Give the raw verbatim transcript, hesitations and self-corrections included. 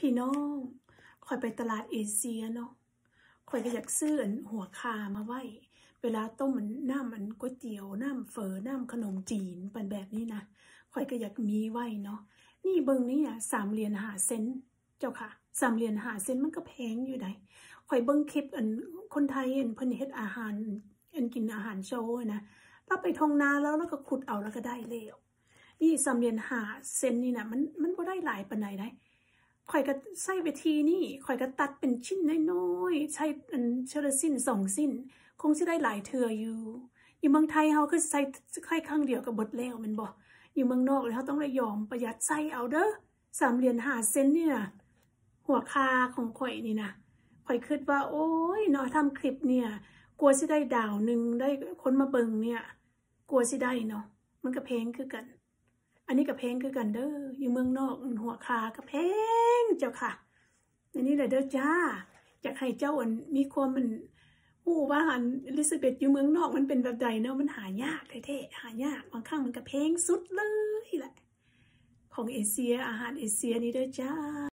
พี่น้องคอยไปตลาดเอเชียเนาะคอยก็อยากซื้ออันหัวคามาไว้เวลาต้มมันน้ำมันก๋วยเตี๋ยวน้ำเฟอน้ำขนมจีนเป็นแบบนี้นะคอยก็อยากมีไว้เนาะนี่เบิ่งนี่อ่ะสามเหรียญห้าเซนเจ้าค่ะสามเหรียญห้าเซนมันก็แพงอยู่ได้คอยเบิ่งคลิปอันคนไทยอันเพิ่นเฮ็ดอาหารอันกินอาหารโชว์นะเราไปทงนาแล้วแล้วก็ขุดเอาแล้วก็ได้แล้วนี่สามเหรียญห้าเซนนี่นะมันมันบ่ได้หลายปานใดได้ข่อยก็ใส่วิธีนี่ข่อยก็ตัดเป็นชิ้นน้อยๆใช้อันเชลสิ้นสองสิ้นคงจะได้หลายเทื่ออยู่อยู่เมืองไทยเขาคือใส่แค่ครั้งเดียวกับบดแล้วมันบอกอยู่เมืองนอกเลยเขาต้องเลยยอมประหยัดใส่เอาเด้อสามเหรียญห้าเซนเนี่ยหัวคาของข่อยนี่นะข่อยคิดว่าโอ้ยเนาะทำคลิปเนี่ยกลัวสิได้ดาวหนึ่งได้คนมาเบิ่งเนี่ยกลัวสิได้เนาะมันก็เพลงคือกันอันนี้กับเพลงคือกันเด้ออยู่เมืองนอกหัวคากับเพลงเจ้าค่ะอันนี้เลยเด้อจ้าอยากให้เจ้าอันมีความมันผู้ว่าอันอลิซาเบธอยู่เมืองนอกมันเป็นแบบใดเนาะมันหายากแท้ๆหายากบางครั้งมันกับเพลงสุดเลยแหละของเอเชียอาหารเอเชียนี่เด้อจ้า